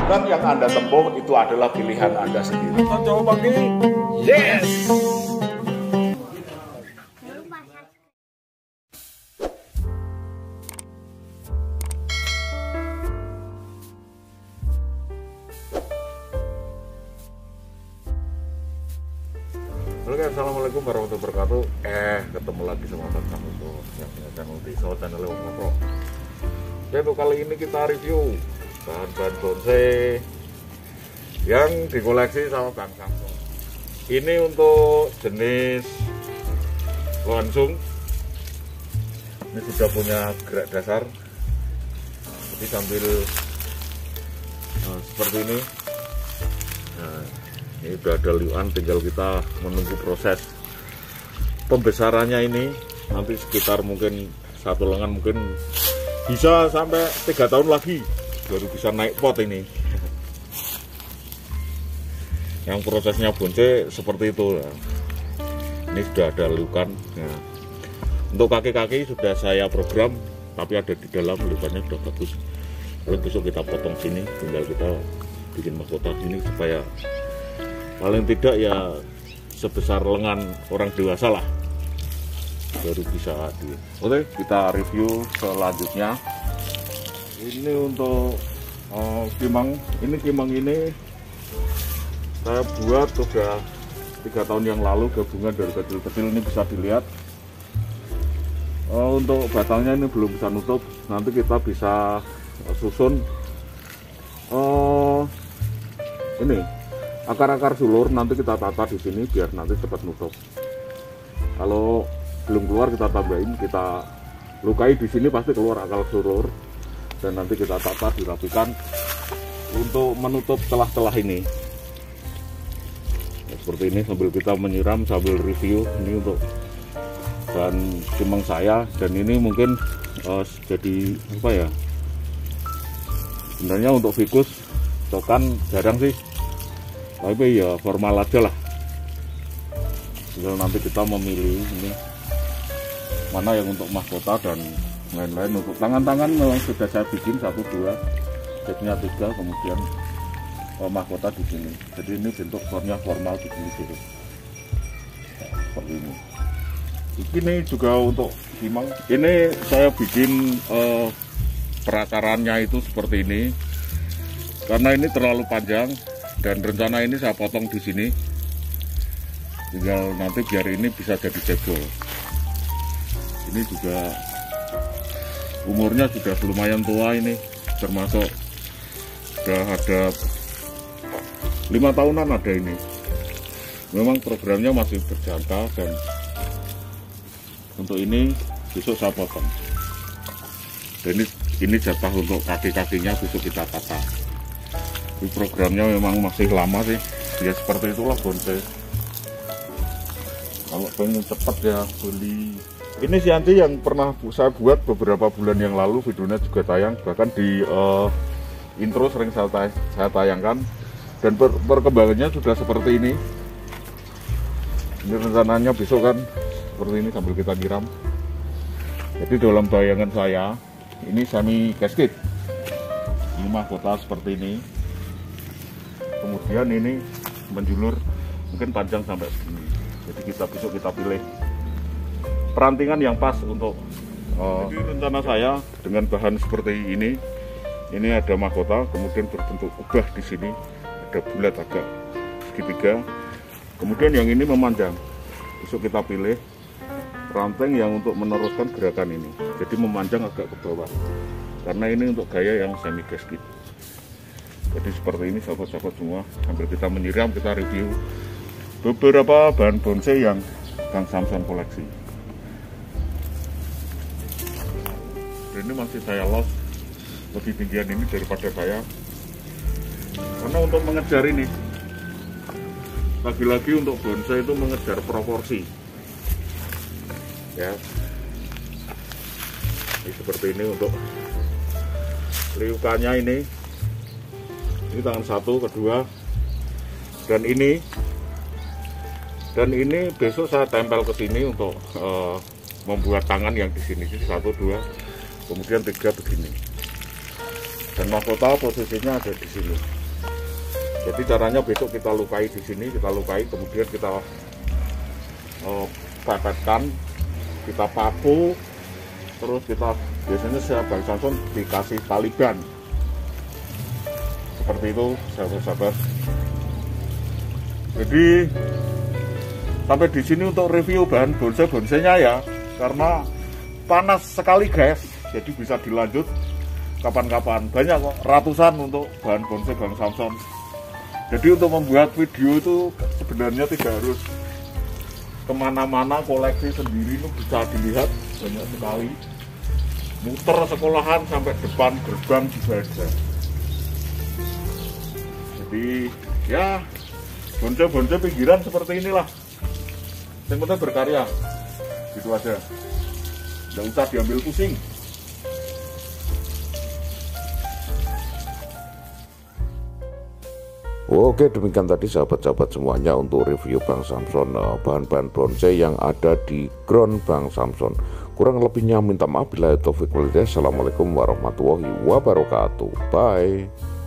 jalan yang Anda tempuh itu adalah pilihan Anda sendiri. Coba pagi. Yes. Oke, assalamualaikum warahmatullahi wabarakatuh. Ketemu lagi sama Bang Samuso yang punya channel di channel Pro. Oke, untuk kali ini kita review bahan-bahan bonsai yang dikoleksi sama Bang Samuso. Ini untuk jenis langsung. Ini sudah punya gerak dasar. Jadi sambil seperti ini. Nah, ini udah ada liuan, tinggal kita menunggu proses pembesarannya. Ini nanti sekitar mungkin satu lengan, mungkin bisa sampai 3 tahun lagi baru bisa naik pot ini. Yang prosesnya bonsai seperti itu. Ini sudah ada liukan. Nah, untuk kaki-kaki sudah saya program, tapi ada di dalam liukannya sudah bagus. Lalu besok kita potong sini, tinggal kita bikin mahkota ini supaya paling tidak ya sebesar lengan orang dewasa lah, baru bisa di. Oke, kita review selanjutnya. Ini untuk kimang. Ini kimang ini saya buat sudah 3 tahun yang lalu, gabungan dari kecil-kecil. Ini bisa dilihat. Untuk batangnya ini belum bisa nutup, nanti kita bisa susun ini akar-akar sulur, nanti kita tata di sini biar nanti cepat nutup. Kalau belum keluar kita tambahin, kita lukai di sini pasti keluar akar sulur, dan nanti kita tata dirapikan untuk menutup celah-celah ini. Nah, seperti ini sambil kita menyiram, sambil review. Ini untuk bahan kimang saya, dan ini mungkin jadi apa ya? Sebenarnya untuk fikus cokan jarang sih, tapi ya formal aja lah. Tinggal nanti kita memilih ini mana yang untuk mahkota dan lain-lain. Untuk tangan-tangan memang sudah saya bikin 1, 2, setnya 3, kemudian mahkota di sini. Jadi ini bentuk fornya formal begini gitu. Seperti ini. Ini juga untuk kimang. Ini saya bikin perakarannya itu seperti ini. Karena ini terlalu panjang dan rencana ini saya potong di sini. Tinggal nanti biar ini bisa jadi cebol. Ini juga umurnya sudah lumayan tua ini, termasuk sudah ada 5 tahunan ada ini. Memang programnya masih berjangka, dan untuk ini besok saya potong. Dan ini jatah untuk kaki-kakinya besok kita tata. Ini programnya memang masih lama sih, ya seperti itulah bonsai. Kalau pengen cepat ya beli. Ini Sianti yang pernah saya buat beberapa bulan yang lalu, videonya juga tayang, bahkan di intro sering saya tayangkan. Dan perkembangannya sudah seperti ini. Ini rencananya besok kan seperti ini sambil kita nyiram. Jadi dalam bayangan saya ini semi casket, ini mahkota seperti ini. Kemudian ini menjulur mungkin panjang sampai segini. Jadi besok kita pilih perantingan yang pas untuk jadi rencana saya dengan bahan seperti ini. Ini ada mahkota, kemudian berbentuk ubah di sini, ada bulat agak segitiga. Kemudian yang ini memanjang. Besok kita pilih ranting yang untuk meneruskan gerakan ini. Jadi memanjang agak ke bawah. Karena ini untuk gaya yang semi gasket. Jadi seperti ini sahabat-sahabat semua. Sambil kita menyiram, kita review beberapa bahan bonsai yang Kang Samson koleksi. Dan ini masih saya los lebih tinggian ini daripada saya. Karena untuk mengejar ini, lagi-lagi untuk bonsai itu mengejar proporsi. Ya. Ini seperti ini untuk liukannya ini. Ini tangan 1, kedua, dan ini besok saya tempel ke sini untuk membuat tangan yang di sini 1, 2, kemudian 3 begini. Dan mahkota posisinya ada di sini. Jadi caranya besok kita lukai di sini, kita lukai, kemudian kita pepetkan, kita paku, terus kita biasanya saya Bang Samson dikasih taliban seperti itu, sahabat-sahabat. Jadi sampai di sini untuk review bahan bonsai-bonsainya ya, karena panas sekali guys, jadi bisa dilanjut kapan-kapan. Banyak kok, ratusan untuk bahan bonsai Bang Samson. Jadi untuk membuat video itu sebenarnya tidak harus kemana-mana, koleksi sendiri itu bisa dilihat banyak sekali. Muter sekolahan sampai depan gerbang juga ada. Jadi ya bonsai-bonsai pinggiran seperti inilah. Yang penting berkarya, gitu aja. Nggak usah diambil pusing. Oke, demikian tadi sahabat-sahabat semuanya untuk review Bang Samson, bahan-bahan bonsai yang ada di ground Bang Samson. Kurang lebihnya minta maaf bila itu. Assalamualaikum warahmatullahi wabarakatuh. Bye.